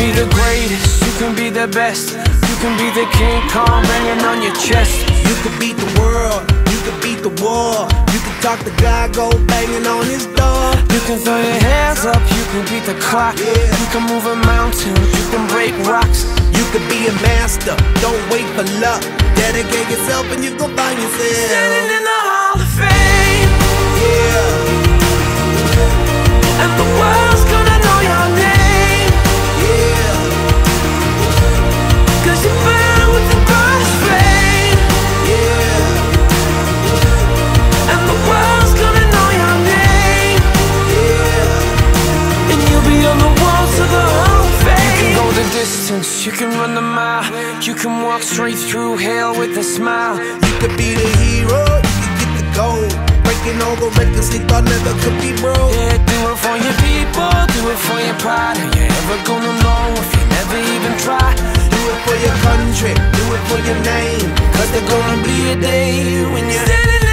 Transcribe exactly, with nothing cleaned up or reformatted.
be the greatest, you can be the best. You can be the King Kong banging on your chest. You could beat the world, you could beat the war. You can talk to God, go banging on his door. You can throw your hands up, you can beat the clock. Yeah. You can move a mountain, you can break rocks. You could be a master, don't wait for luck. Dedicate yourself and you gon' find yourself Standing in the Hall of Fame. Yeah. And the world's gonna know your name. Yeah. Cause you burn with the brightest flame. Yeah. And the world's gonna know your name. Yeah. And you'll be on the walls of the Hall of Fame. You can go the distance, you can run the mile. You can walk straight through hell with a smile. You could be the hero, you could get the gold. Breaking all the records they thought never could be broke. Yeah, do it for your people, do it for your pride. Are you ever gonna know if you never even try? Do it for your country, do it for your name. Cause there's gonna be a day when you're standing